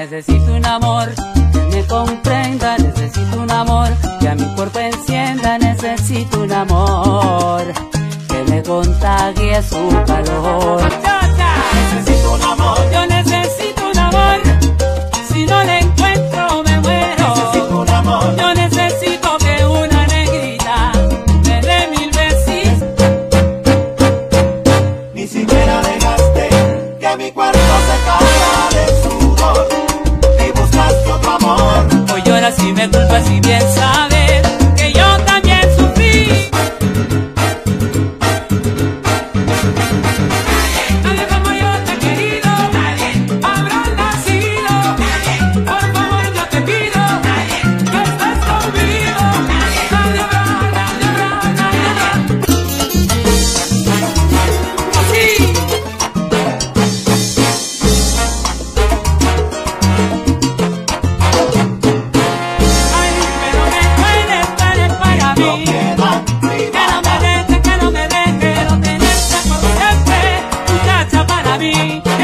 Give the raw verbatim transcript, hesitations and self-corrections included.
necesito un amor que me comprenda, necesito un amor que a mi cuerpo encienda, necesito un amor que me contagie su calor. Necesito un amor, yo necesito un amor, si no le encuentro me muero. Necesito un amor, yo necesito que una negrita me dé mil besitos. Ni siquiera dejaste que mi cuerpo se caiga de sudor y buscaste otro amor. Hoy lloras y me culpas y bien sabes que yo también sufrí. Nadie como yo te he querido, habrá nacido. Por favor yo te pido que estés conmigo. Nadie habrá, nadie habrá, nadie habrá. Así. Ay, pero me duele, duele para No mí. queda Que no me deje, que no me deje, no tenerte por siempre, muchacha para mí.